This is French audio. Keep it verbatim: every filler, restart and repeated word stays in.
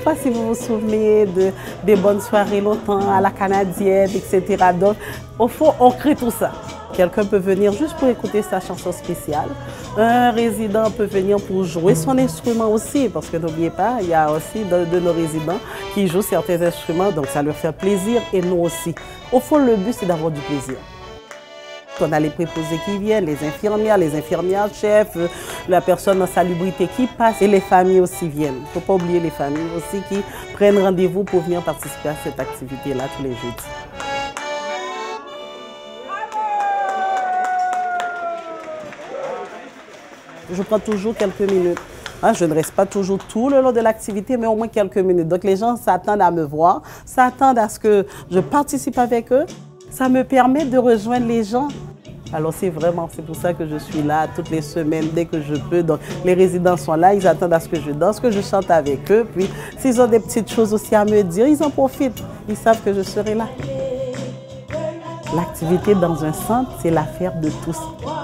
pas si vous vous souvenez de, des bonnes soirées longtemps à la canadienne, et cetera. Donc, au fond, on crée tout ça. Quelqu'un peut venir juste pour écouter sa chanson spéciale. Un résident peut venir pour jouer son instrument aussi, parce que n'oubliez pas, il y a aussi de, de nos résidents qui jouent certains instruments, donc ça leur fait plaisir et nous aussi. Au fond, le but, c'est d'avoir du plaisir. On a les préposés qui viennent, les infirmières, les infirmières chefs, la personne en salubrité qui passe et les familles aussi viennent. Il ne faut pas oublier les familles aussi qui prennent rendez-vous pour venir participer à cette activité-là tous les jeudis. Je prends toujours quelques minutes. Hein, je ne reste pas toujours tout le long de l'activité, mais au moins quelques minutes. Donc les gens s'attendent à me voir, s'attendent à ce que je participe avec eux. Ça me permet de rejoindre les gens. Alors c'est vraiment, c'est pour ça que je suis là toutes les semaines, dès que je peux. Donc les résidents sont là, ils attendent à ce que je danse, que je chante avec eux. Puis s'ils ont des petites choses aussi à me dire, ils en profitent. Ils savent que je serai là. L'activité dans un centre, c'est l'affaire de tous.